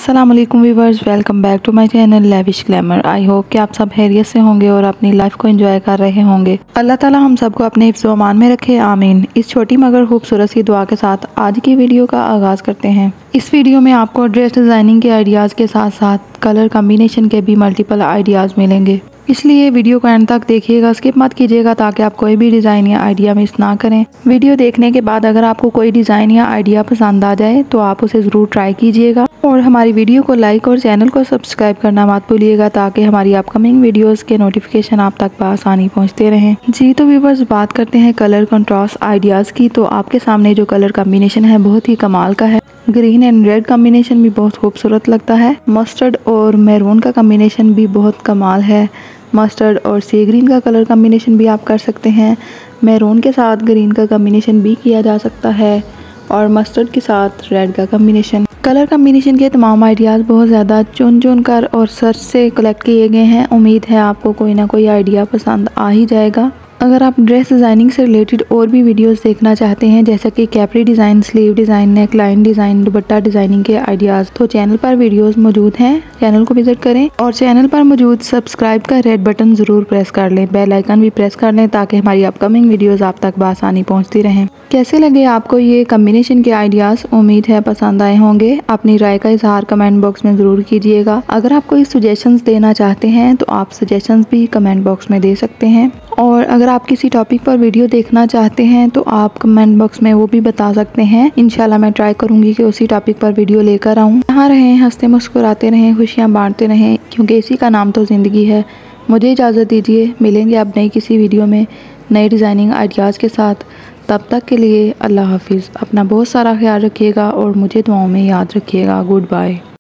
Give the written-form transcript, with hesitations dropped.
अस्सलाम वालेकुम viewers, welcome back to my channel Lavish Glamour. I hope कि आप सब खैरियत से होंगे और अपनी लाइफ को एंजॉय कर रहे होंगे। अल्लाह ताला हम सबको अपने हिफ्ज़ व अमान में रखे, आमीन। इस छोटी मगर खूबसूरत सी दुआ के साथ आज की वीडियो का आगाज़ करते हैं। इस वीडियो में आपको ड्रेस डिज़ाइनिंग के आइडियाज़ के साथ साथ कलर कम्बिनेशन के भी मल्टीपल आइडियाज़ मिलेंगे, इसलिए वीडियो को एंड तक देखिएगा, स्किप मत कीजिएगा ताकि आप कोई भी डिज़ाइन या आइडिया मिस ना करें। वीडियो देखने के बाद अगर आपको कोई डिज़ाइन या आइडिया पसंद आ जाए तो आप उसे ज़रूर ट्राई कीजिएगा और हमारी वीडियो को लाइक और चैनल को सब्सक्राइब करना मत भूलिएगा ताकि हमारी अपकमिंग वीडियोस के नोटिफिकेशन आप तक बआसानी पहुंचते रहें। जी तो व्यूवर्स, बात करते हैं कलर कंट्रास्ट आइडियाज़ की। तो आपके सामने जो कलर कम्बिनेशन है बहुत ही कमाल का है। ग्रीन एंड रेड कम्बिनेशन भी बहुत खूबसूरत लगता है। मस्टर्ड और मैरून का कम्बिनेशन भी बहुत कमाल है। मस्टर्ड और सी ग्रीन का कलर कम्बिनेशन भी आप कर सकते हैं। मैरून के साथ ग्रीन का कम्बिनेशन भी किया जा सकता है और मस्टर्ड के साथ रेड का कम्बिनेशन। कलर कम्बिनेशन के तमाम आइडियाज़ बहुत ज़्यादा चुन कर और सर्च से कलेक्ट किए गए हैं। उम्मीद है आपको कोई ना कोई आइडिया पसंद आ ही जाएगा। अगर आप ड्रेस डिज़ाइनिंग से रिलेटेड और भी वीडियोस देखना चाहते हैं, जैसे कि capri design, sleeve design, neck line design, dupatta designing के आइडियाज़, तो चैनल पर वीडियोस मौजूद हैं। चैनल को विजिट करें और चैनल पर मौजूद सब्सक्राइब का रेड बटन ज़रूर प्रेस कर लें, बेल आइकन भी प्रेस कर लें ताकि हमारी अपकमिंग वीडियोज़ आप तक बआसानी पहुँचती रहें। कैसे लगे आपको ये कम्बिनेशन के आइडियाज़? उम्मीद है पसंद आए होंगे। अपनी राय का इजहार कमेंट बॉक्स में ज़रूर कीजिएगा। अगर आप कोई सजेशंस देना चाहते हैं तो आप सजेशंस भी कमेंट बॉक्स में दे सकते हैं और अगर आप किसी टॉपिक पर वीडियो देखना चाहते हैं तो आप कमेंट बॉक्स में वो भी बता सकते हैं। इंशाल्लाह मैं ट्राई करूंगी कि उसी टॉपिक पर वीडियो लेकर आऊँ। यहाँ रहें, हंसते मुस्कुराते रहें, खुशियाँ बांटते रहें, क्योंकि इसी का नाम तो ज़िंदगी है। मुझे इजाज़त दीजिए, मिलेंगे अब नई किसी वीडियो में नए डिज़ाइनिंग आइडियाज़ के साथ। तब तक के लिए अल्लाह हाफिज़। अपना बहुत सारा ख्याल रखिएगा और मुझे दुआओं में याद रखिएगा। Good bye.